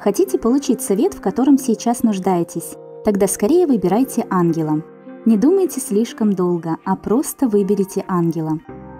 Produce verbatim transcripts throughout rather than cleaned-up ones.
Хотите получить совет, в котором сейчас нуждаетесь? Тогда скорее выбирайте ангела. Не думайте слишком долго, а просто выберите ангела.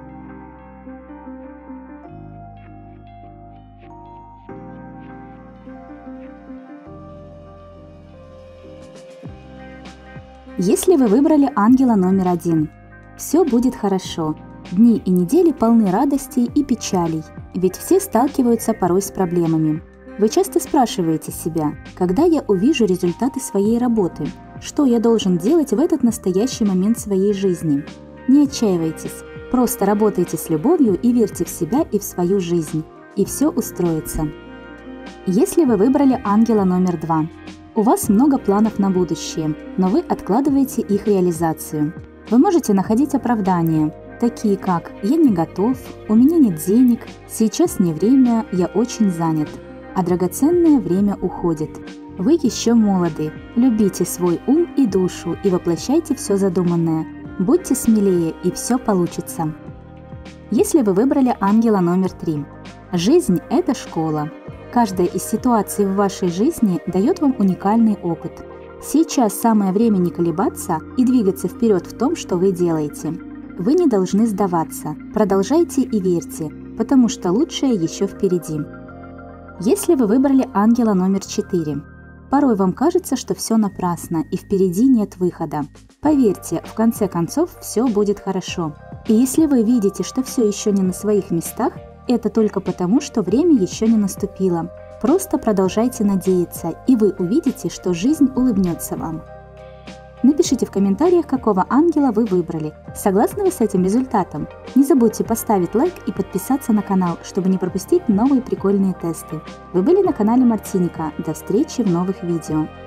Если вы выбрали ангела номер один, все будет хорошо. Дни и недели полны радостей и печалей, ведь все сталкиваются порой с проблемами. Вы часто спрашиваете себя, когда я увижу результаты своей работы, что я должен делать в этот настоящий момент своей жизни. Не отчаивайтесь, просто работайте с любовью и верьте в себя и в свою жизнь, и все устроится. Если вы выбрали ангела номер два, у вас много планов на будущее, но вы откладываете их реализацию. Вы можете находить оправдания, такие как «я не готов», «у меня нет денег», «сейчас не время», «я очень занят». А драгоценное время уходит. Вы еще молоды, любите свой ум и душу и воплощайте все задуманное. Будьте смелее, и все получится. Если вы выбрали ангела номер три, жизнь – это школа. Каждая из ситуаций в вашей жизни дает вам уникальный опыт. Сейчас самое время не колебаться и двигаться вперед в том, что вы делаете. Вы не должны сдаваться, продолжайте и верьте, потому что лучшее еще впереди. Если вы выбрали ангела номер четыре, порой вам кажется, что все напрасно и впереди нет выхода. Поверьте, в конце концов все будет хорошо. И если вы видите, что все еще не на своих местах, это только потому, что время еще не наступило. Просто продолжайте надеяться, и вы увидите, что жизнь улыбнется вам. Напишите в комментариях, какого ангела вы выбрали. Согласны вы с этим результатом? Не забудьте поставить лайк и подписаться на канал, чтобы не пропустить новые прикольные тесты. Вы были на канале Мартиника. До встречи в новых видео.